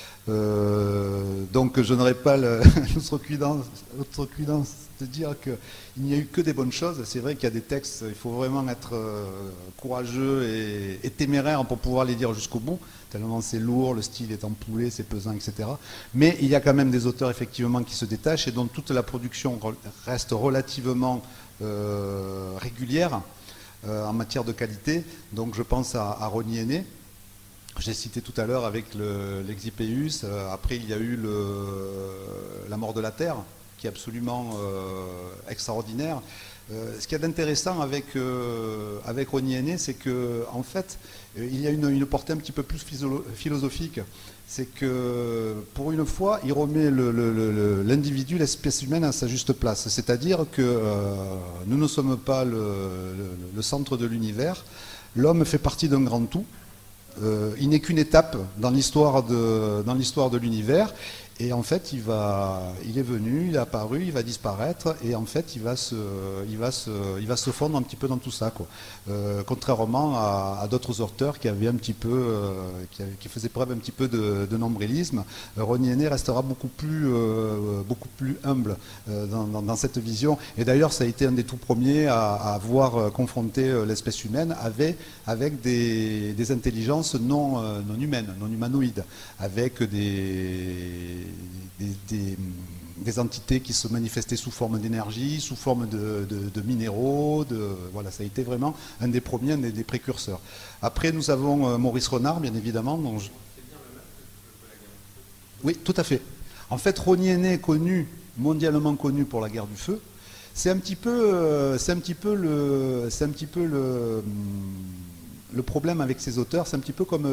Donc je n'aurais pas l'outrecuidance de dire qu'il n'y a eu que des bonnes choses. C'est vrai qu'il y a des textes, il faut vraiment être courageux et téméraire pour pouvoir les lire jusqu'au bout, tellement c'est lourd, le style est empoulé, c'est pesant, etc. Mais il y a quand même des auteurs effectivement qui se détachent et dont toute la production reste relativement régulière en matière de qualité. Donc je pense à Rosny Aîné. J'ai cité tout à l'heure avec l'Exipéus. Après, il y a eu La mort de la Terre, qui est absolument extraordinaire. Ce qu'il y a d'intéressant avec Rosny Aîné, c'est qu'en fait, il y a une portée un petit peu plus philosophique. C'est que, pour une fois, il remet l'individu, l'espèce humaine à sa juste place. C'est-à-dire que nous ne sommes pas le centre de l'univers. L'homme fait partie d'un grand tout. Il n'est qu'une étape dans l'histoire de l'univers, et en fait il est venu, il est apparu, il va disparaître, et en fait il va se fondre un petit peu dans tout ça, quoi. Contrairement à d'autres auteurs qui avaient un petit peu qui faisaient preuve un petit peu de nombrilisme. Rosny Aîné restera beaucoup plus humble dans cette vision, et d'ailleurs ça a été un des tout premiers à avoir confronté l'espèce humaine avec des intelligences non humaines, non humanoïdes, avec des entités qui se manifestaient sous forme d'énergie, sous forme de minéraux. Voilà, ça a été vraiment un des premiers, un des précurseurs. Après, nous avons Maurice Renard, bien évidemment. Oui, tout à fait. En fait, Rosny Aîné est mondialement connu pour la guerre du feu. C'est un petit peu le problème avec ces auteurs. C'est un petit peu comme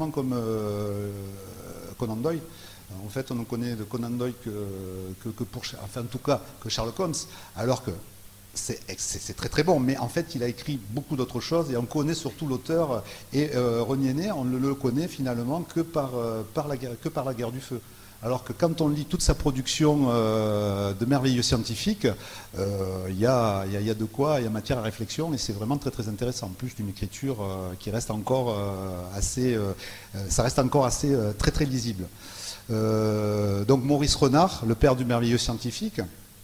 Conan Doyle. En fait, on ne connaît de Conan Doyle en tout cas que Sherlock Holmes, alors que c'est très très bon, mais en fait il a écrit beaucoup d'autres choses et on connaît surtout l'auteur, et Rosny Aîné, on ne le connaît finalement que par la guerre du feu. Alors que quand on lit toute sa production de merveilleux scientifiques, il y a de quoi, il y a matière à réflexion, et c'est vraiment très très intéressant, en plus d'une écriture qui reste encore assez très très lisible. Donc Maurice Renard, le père du merveilleux scientifique,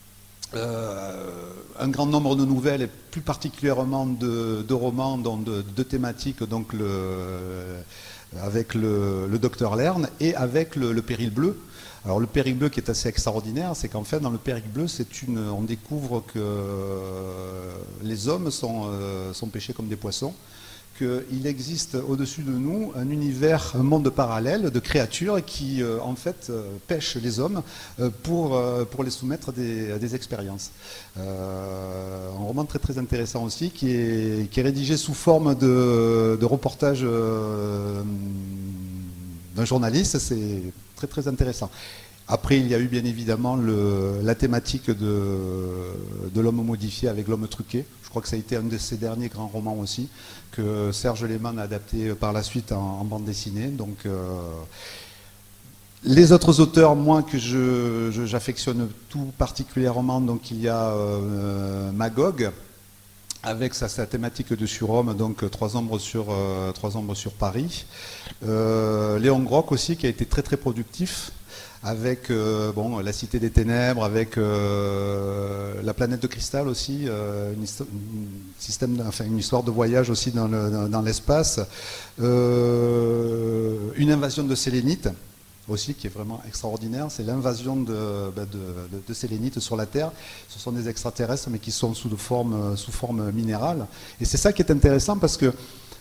un grand nombre de nouvelles et plus particulièrement de romans, dont de thématiques, donc avec le docteur Lerne et avec le Péril bleu. Alors le Péril bleu qui est assez extraordinaire, c'est qu'en fait dans le Péril bleu, on découvre que les hommes sont pêchés comme des poissons, qu'il existe au-dessus de nous un univers, un monde parallèle de créatures qui, en fait, pêchent les hommes pour les soumettre des expériences. Un roman très très intéressant aussi, qui est rédigé sous forme de reportage d'un journaliste. C'est très très intéressant. Après, il y a eu bien évidemment la thématique de l'homme modifié avec l'homme truqué. Je crois que ça a été un de ses derniers grands romans aussi, que Serge Lehmann a adapté par la suite en bande dessinée. Donc, les autres auteurs, moi, que j'affectionne tout particulièrement, donc il y a Magog, avec sa thématique de surhomme, donc Trois ombres sur Paris. Léon Groc aussi, qui a été très très productif, avec La Cité des Ténèbres, avec La Planète de Cristal aussi, une histoire de voyage aussi dans l'espace. Une invasion de Sélénites aussi, qui est vraiment extraordinaire. C'est l'invasion de Sélénites sur la Terre. Ce sont des extraterrestres, mais qui sont sous forme minérale. Et c'est ça qui est intéressant, parce que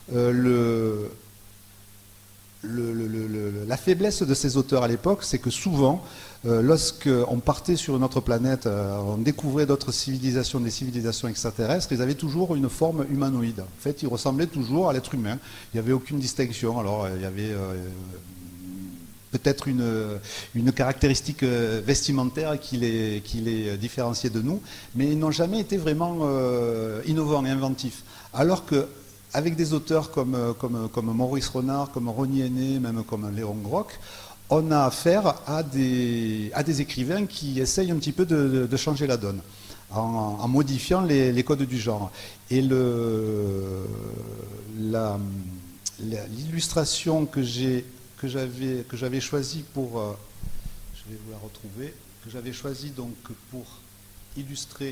la faiblesse de ces auteurs à l'époque, c'est que souvent, lorsqu'on partait sur une autre planète, on découvrait d'autres civilisations, des civilisations extraterrestres, ils avaient toujours une forme humanoïde. En fait, ils ressemblaient toujours à l'être humain. Il n'y avait aucune distinction. Alors, il y avait peut-être une caractéristique vestimentaire qui les différenciait de nous, mais ils n'ont jamais été vraiment innovants et inventifs. Alors que avec des auteurs comme Maurice Renard, comme Rosny Henné, même comme Léon Groc, on a affaire à des écrivains qui essayent un petit peu de changer la donne, en modifiant les codes du genre. Et l'illustration que j'avais choisie pour... je vais vous la retrouver, que j'avais choisie donc pour illustrer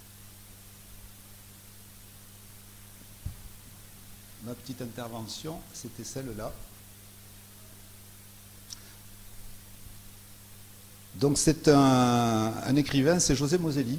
ma petite intervention, c'était celle-là. Donc c'est un écrivain, c'est José Moselli,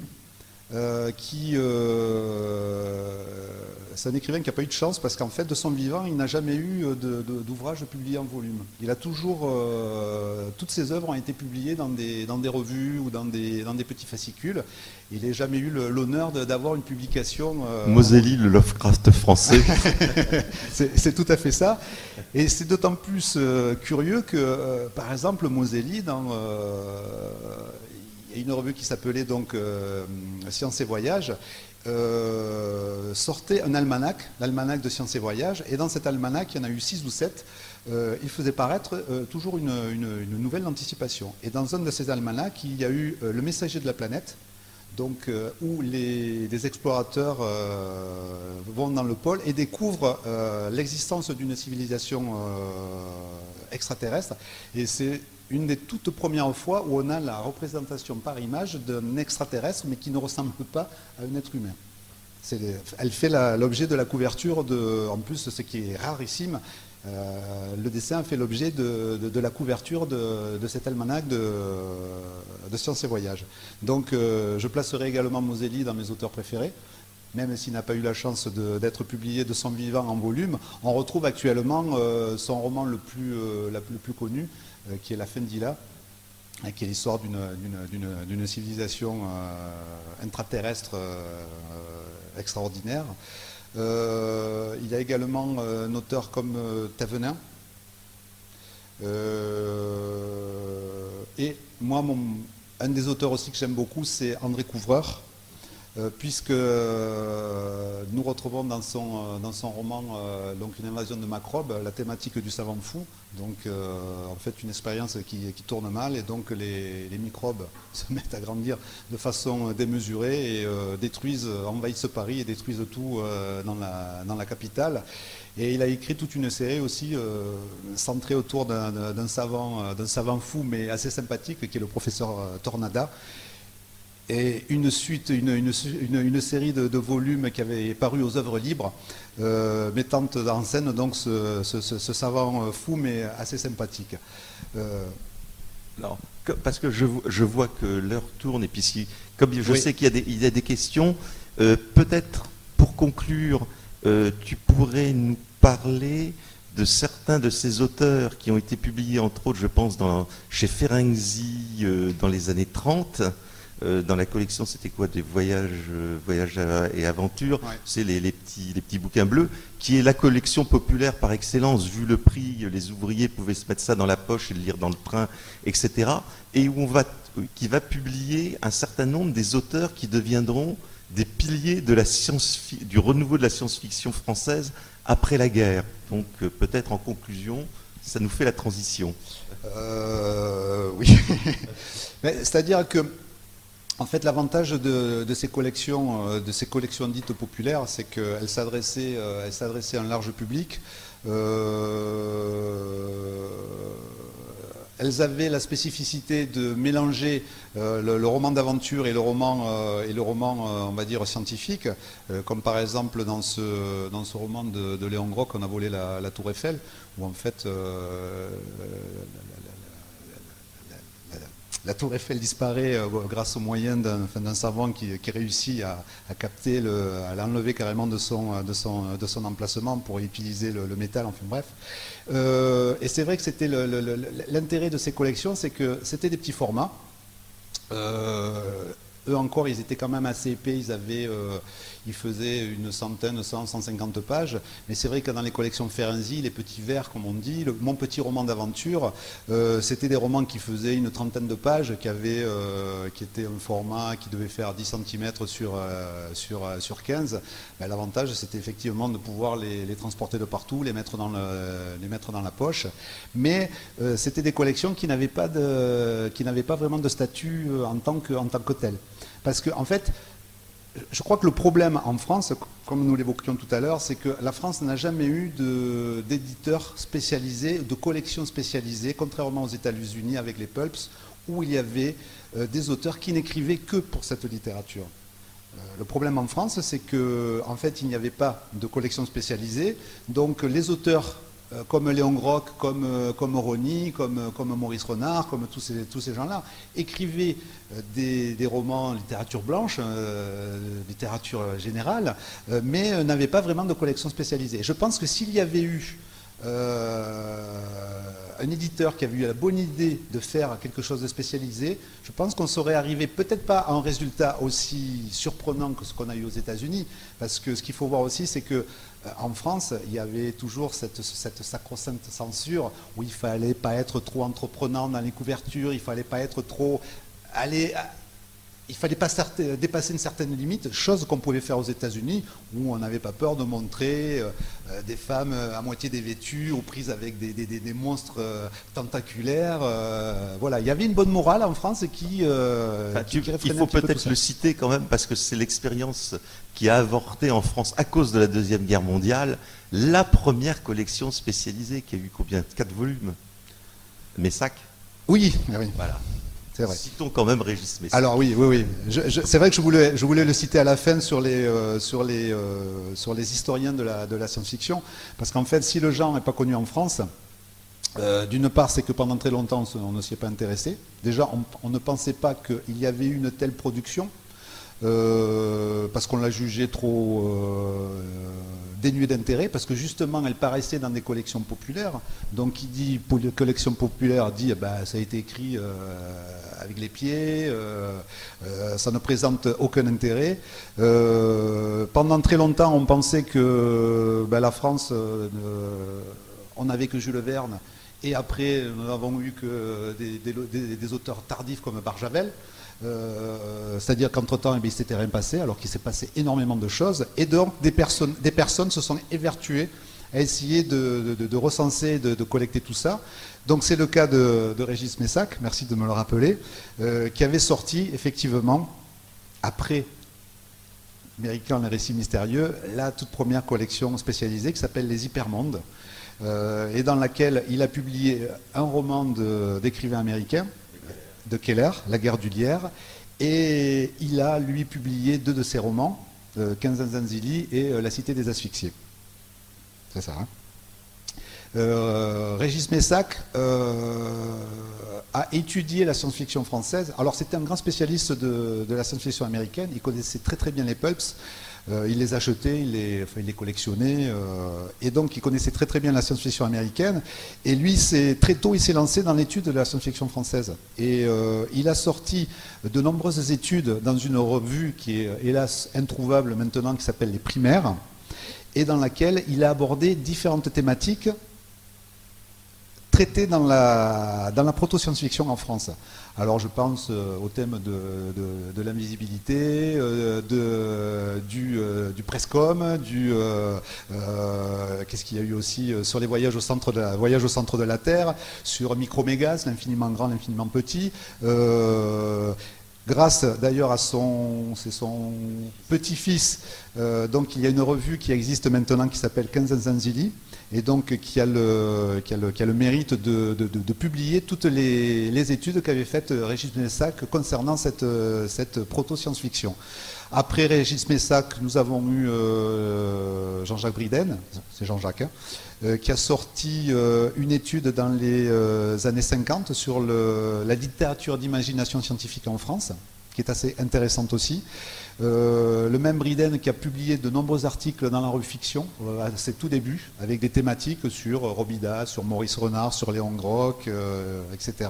c'est un écrivain qui n'a pas eu de chance, parce qu'en fait, de son vivant, il n'a jamais eu d'ouvrage publié en volume. Il a toujours... toutes ses œuvres ont été publiées dans des revues ou dans des petits fascicules. Il n'a jamais eu l'honneur d'avoir une publication... Moselli, le Lovecraft français. C'est tout à fait ça. Et c'est d'autant plus curieux que, par exemple, Moselli, il y a une revue qui s'appelait donc Sciences et Voyages, sortait un almanach, l'almanach de Sciences et Voyages, et dans cet almanach, il y en a eu 6 ou 7, il faisait paraître toujours une nouvelle anticipation. Et dans un de ces almanachs, il y a eu Le Messager de la planète, donc, où des explorateurs vont dans le pôle et découvrent l'existence d'une civilisation extraterrestre. Et c'est une des toutes premières fois où on a la représentation par image d'un extraterrestre, mais qui ne ressemble pas à un être humain. Elle fait l'objet de la couverture, en plus, ce qui est rarissime, le dessin fait l'objet de la couverture de cet almanach de Sciences et Voyages. Donc je placerai également Moselli dans mes auteurs préférés, même s'il n'a pas eu la chance d'être publié de son vivant en volume. On retrouve actuellement son roman le plus connu, qui est La fin d'Ila, qui est l'histoire d'une civilisation intraterrestre extraordinaire. Il y a également un auteur comme Thévenin. Et moi, un des auteurs aussi que j'aime beaucoup, c'est André Couvreur, puisque nous retrouvons dans son roman donc une invasion de microbes, la thématique du savant fou, donc en fait une expérience qui tourne mal, et donc les microbes se mettent à grandir de façon démesurée et envahissent Paris et détruisent tout dans la capitale. Et il a écrit toute une série aussi centrée autour d'un savant fou mais assez sympathique, qui est le professeur Tornada. Et une série de volumes qui avaient paru aux œuvres libres, mettant en scène donc ce savant fou mais assez sympathique. Alors, parce que je vois que l'heure tourne, et puis comme je sais qu'il y a des questions, peut-être pour conclure, tu pourrais nous parler de certains de ces auteurs qui ont été publiés, entre autres, je pense, chez Ferenczi dans les années 30. Dans la collection, c'était quoi, des voyages et aventures, Ouais. c'est les petits bouquins bleus, qui est la collection populaire par excellence. Vu le prix, les ouvriers pouvaient se mettre ça dans la poche et le lire dans le train, etc. Et qui va publier un certain nombre des auteurs qui deviendront des piliers de du renouveau de la science-fiction française après la guerre. Donc peut-être en conclusion, ça nous fait la transition. Oui. C'est-à-dire que, en fait, l'avantage de ces collections dites populaires, c'est qu'elles s'adressaient à un large public. Elles avaient la spécificité de mélanger le roman d'aventure et le roman, on va dire, scientifique, comme par exemple dans ce roman de Léon Groc, On a volé la Tour Eiffel, où en fait la Tour Eiffel disparaît grâce au moyen d'un savant qui réussit à capter, à l'enlever carrément de son emplacement pour utiliser le métal, enfin bref. Et c'est vrai que c'était l'intérêt de ces collections, c'est que c'était des petits formats. Eux encore, ils étaient quand même assez épais, ils faisaient une centaine, 150 pages, mais c'est vrai que dans les collections Ferenczi, les petits vers, comme on dit, mon petit roman d'aventure, c'était des romans qui faisaient une trentaine de pages, qui était un format qui devait faire 10 cm sur 15. Ben, l'avantage, c'était effectivement de pouvoir les transporter de partout, les mettre dans la poche, mais c'était des collections qui n'avaient pas vraiment de statut en tant que tel. Parce que, en fait, je crois que le problème en France, comme nous l'évoquions tout à l'heure, c'est que la France n'a jamais eu d'éditeurs spécialisés, de collections spécialisées, contrairement aux États-Unis avec les pulps, où il y avait des auteurs qui n'écrivaient que pour cette littérature. Le problème en France, c'est qu'en fait, il n'y avait pas de collection spécialisée, donc les auteurs comme Léon Groc, comme Rony, comme Maurice Renard, comme tous ces gens-là, écrivaient des romans littérature blanche, littérature générale, mais n'avaient pas vraiment de collection spécialisée. Je pense que s'il y avait eu un éditeur qui avait eu la bonne idée de faire quelque chose de spécialisé, je pense qu'on serait arrivé peut-être pas à un résultat aussi surprenant que ce qu'on a eu aux États-Unis, parce que ce qu'il faut voir aussi, c'est que en France, il y avait toujours cette sacro-sainte censure où il fallait pas être trop entreprenant dans les couvertures, il fallait pas être trop il fallait pas dépasser une certaine limite, chose qu'on pouvait faire aux États-Unis, où on n'avait pas peur de montrer des femmes à moitié dévêtues, aux prises avec des monstres tentaculaires. Voilà, il y avait une bonne morale en France qui il faut peut-être le citer quand même, parce que c'est l'expérience qui a avorté en France, à cause de la Deuxième Guerre mondiale, la première collection spécialisée, qui a eu combien? 4 volumes. Messac. Oui. Voilà. C'est vrai. Citons quand même Régis Messac. Alors oui. C'est vrai que je voulais le citer à la fin sur les historiens de la science-fiction, parce qu'en fait, si le genre n'est pas connu en France, d'une part, c'est que pendant très longtemps, on ne s'y est pas intéressé. Déjà, on ne pensait pas qu'il y avait eu une telle production, parce qu'on l'a jugée trop dénuée d'intérêt, parce que justement elle paraissait dans des collections populaires. Donc qui dit collection populaire dit ça a été écrit avec les pieds, ça ne présente aucun intérêt. Pendant très longtemps on pensait que la France, on n'avait que Jules Verne, et après nous n'avons eu que des auteurs tardifs comme Barjavel. C'est-à-dire qu'entre-temps, il s'était rien passé, alors qu'il s'est passé énormément de choses, et donc des personnes se sont évertuées à essayer de recenser, de collecter tout ça. Donc c'est le cas de Régis Messac, merci de me le rappeler, qui avait sorti effectivement, après Mérican, les récits mystérieux, la toute première collection spécialisée qui s'appelle Les Hypermondes, et dans laquelle il a publié un roman d'écrivain américain, de Keller, La guerre du lierre, et il a, lui, publié 2 de ses romans, Quinzanzanzili et La cité des asphyxiés. C'est ça, hein. Régis Messac a étudié la science-fiction française. Alors, c'était un grand spécialiste de la science-fiction américaine, il connaissait très très bien les pulps. Il les achetait, il les collectionnait, et donc il connaissait très très bien la science-fiction américaine. Et lui, très tôt, il s'est lancé dans l'étude de la science-fiction française. Et il a sorti de nombreuses études dans une revue qui est hélas introuvable maintenant, qui s'appelle Les Primaires, et dans laquelle il a abordé différentes thématiques traitées dans la proto-science-fiction en France. Alors je pense au thème de l'invisibilité, du Prescom, qu'est-ce qu'il y a eu aussi sur les voyages au centre de la Terre, sur Micromégas, l'infiniment grand, l'infiniment petit. Grâce d'ailleurs à son petit-fils, donc il y a une revue qui existe maintenant qui s'appelle Kanzanzanzili, et donc qui a le mérite de publier toutes les études qu'avait faites Régis Messac concernant cette proto-science-fiction. Après Régis Messac, nous avons eu Jean-Jacques Briden, c'est Jean-Jacques, qui a sorti une étude dans les années 50 sur la littérature d'imagination scientifique en France, qui est assez intéressante aussi. Le même Briden qui a publié de nombreux articles dans la revue Fiction à ses tout débuts, avec des thématiques sur Robida, sur Maurice Renard, sur Léon Groc, etc.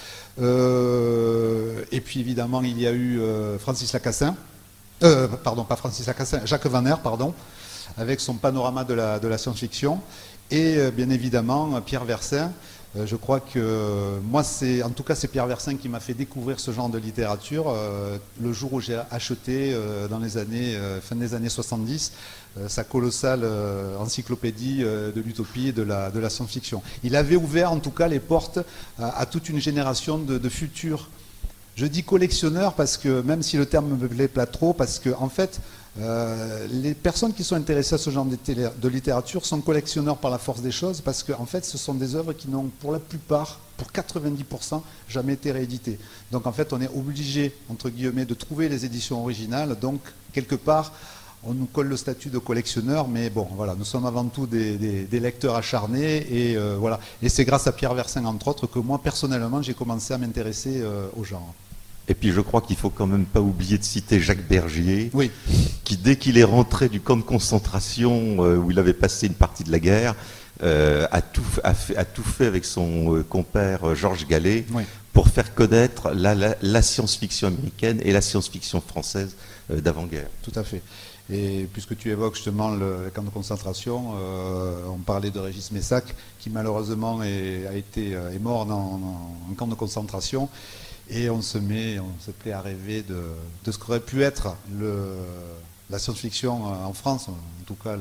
Et puis évidemment, il y a eu Francis Lacassin, pardon, pas Francis Lacassin, Jacques Vanner, pardon, avec son panorama de la science-fiction, et bien évidemment Pierre Versin. Je crois que moi, en tout cas, c'est Pierre Versin qui m'a fait découvrir ce genre de littérature le jour où j'ai acheté, dans les années, fin des années 70, sa colossale encyclopédie de l'utopie et de la science-fiction. Il avait ouvert en tout cas les portes à toute une génération de futurs. Je dis collectionneurs parce que, même si le terme me plaît pas trop, parce que en fait, les personnes qui sont intéressées à ce genre de littérature sont collectionneurs par la force des choses, parce que en fait, ce sont des œuvres qui n'ont, pour la plupart, pour 90%, jamais été rééditées. Donc en fait, on est obligé, entre guillemets, de trouver les éditions originales. Donc, quelque part, on nous colle le statut de collectionneur, mais bon, voilà, nous sommes avant tout des lecteurs acharnés, et voilà. Et c'est grâce à Pierre Versin, entre autres, que moi, personnellement, j'ai commencé à m'intéresser au genre. Et puis je crois qu'il ne faut quand même pas oublier de citer Jacques Bergier, oui, qui dès qu'il est rentré du camp de concentration où il avait passé une partie de la guerre, a tout fait avec son compère Georges Gallet, oui, pour faire connaître la science-fiction américaine et la science-fiction française d'avant-guerre. Tout à fait. Et puisque tu évoques justement le camp de concentration, on parlait de Régis Messac, qui malheureusement est mort en camp de concentration. Et on se plaît à rêver de ce qu'aurait pu être la science-fiction en France, en tout cas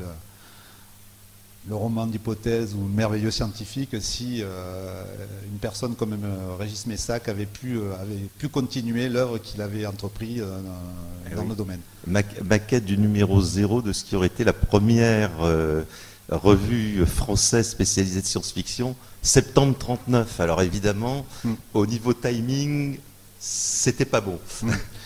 le roman d'hypothèse ou le merveilleux scientifique, si une personne comme Régis Messac avait pu continuer l'œuvre qu'il avait entrepris dans le domaine. Maquette du numéro 0 de ce qui aurait été la première revue française spécialisée de science-fiction, septembre 39. Alors évidemment, au niveau timing, c'était pas bon.